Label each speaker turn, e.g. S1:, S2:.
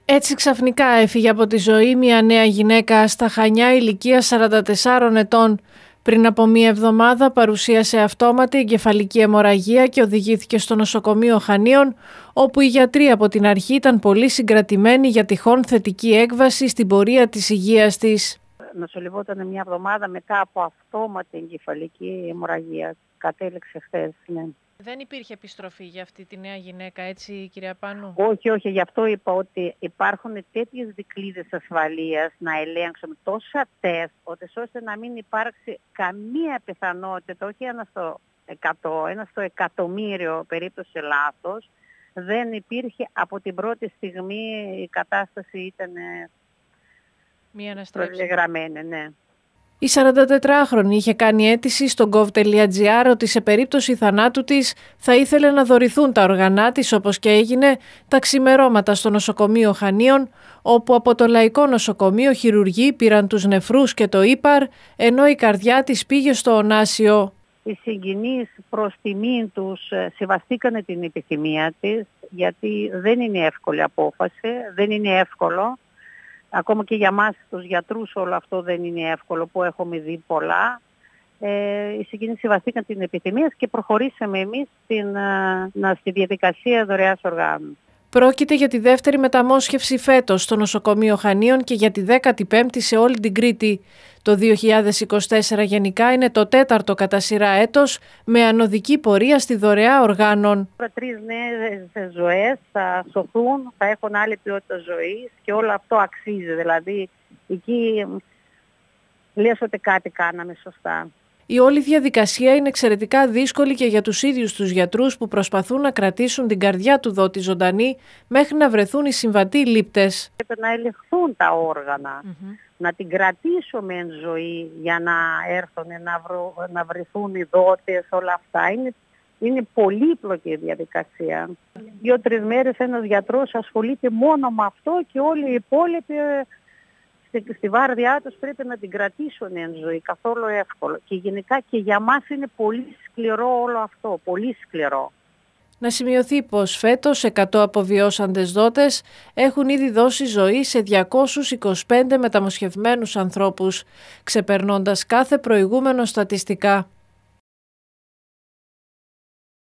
S1: Έτσι ξαφνικά έφυγε από τη ζωή μια νέα γυναίκα στα Χανιά ηλικίας 44 ετών. Πριν από μία εβδομάδα παρουσίασε αυτόματη εγκεφαλική αιμορραγία και οδηγήθηκε στο νοσοκομείο Χανίων, όπου οι γιατροί από την αρχή ήταν πολύ συγκρατημένοι για τυχόν θετική έκβαση στην πορεία της υγείας της.
S2: Νοσηλευόταν μια εβδομάδα μετά από αυτόματη εγκεφαλική αιμορραγία. Κατέληξε χθες, ναι.
S1: Δεν υπήρχε επιστροφή για αυτή τη νέα γυναίκα, έτσι κυρία Πάνου?
S2: Όχι, γι' αυτό είπα ότι υπάρχουν τέτοιες δικλείδες ασφαλείας να ελέγξουμε τόσα τεστ, ώστε να μην υπάρξει καμία πιθανότητα, όχι ένα στο 100, ένα στο εκατομμύριο περίπτωση λάθος. Δεν υπήρχε από την πρώτη στιγμή, η κατάσταση ήταν προδιαγραμμένη, ναι.
S1: Η 44χρονη είχε κάνει αίτηση στο gov.gr ότι σε περίπτωση θανάτου της θα ήθελε να δωρηθούν τα όργανά της, όπως και έγινε τα ξημερώματα στο νοσοκομείο Χανίων, όπου από το Λαϊκό Νοσοκομείο χειρουργοί πήραν τους νεφρούς και το ύπαρ, ενώ η καρδιά της πήγε στο Ωνάσιο.
S2: Οι συγγενείς προς τιμήν τους σεβαστήκανε την επιθυμία της, γιατί δεν είναι εύκολη απόφαση, δεν είναι εύκολο. Ακόμα και για μας τους γιατρούς όλο αυτό δεν είναι εύκολο, που έχουμε δει πολλά. Οι συγγενείς σεβαστήκαν την επιθυμία και προχωρήσαμε εμείς στη διαδικασία δωρεάς οργάνων.
S1: Πρόκειται για τη δεύτερη μεταμόσχευση φέτος στο νοσοκομείο Χανίων και για τη 15η σε όλη την Κρήτη. Το 2024 γενικά είναι το τέταρτο κατά σειρά έτος με ανωδική πορεία στη δωρεά οργάνων.
S2: 3 νέες ζωές θα σωθούν, θα έχουν άλλη ποιότητα ζωής και όλο αυτό αξίζει. Δηλαδή εκεί λες ότι κάτι κάναμε σωστά.
S1: Η όλη διαδικασία είναι εξαιρετικά δύσκολη και για τους ίδιους τους γιατρούς που προσπαθούν να κρατήσουν την καρδιά του δότη ζωντανή μέχρι να βρεθούν οι συμβατοί λήπτες.
S2: Πρέπει να ελεγχθούν τα όργανα, να την κρατήσουμε εν ζωή για να έρθουν, να βρεθούν οι δότες, όλα αυτά. Είναι πολύπλοκη η διαδικασία. 2-3 μέρες ένας γιατρός ασχολείται μόνο με αυτό και όλοι οι υπόλοιποι στη βάρδιά τους πρέπει να την κρατήσουν εν ζωή, καθόλου εύκολο. Και γενικά και για μας είναι πολύ σκληρό όλο αυτό, πολύ σκληρό.
S1: Να σημειωθεί πως φέτος 100 αποβιώσαντες δότες έχουν ήδη δώσει ζωή σε 225 μεταμοσχευμένους ανθρώπους, ξεπερνώντας κάθε προηγούμενο στατιστικά.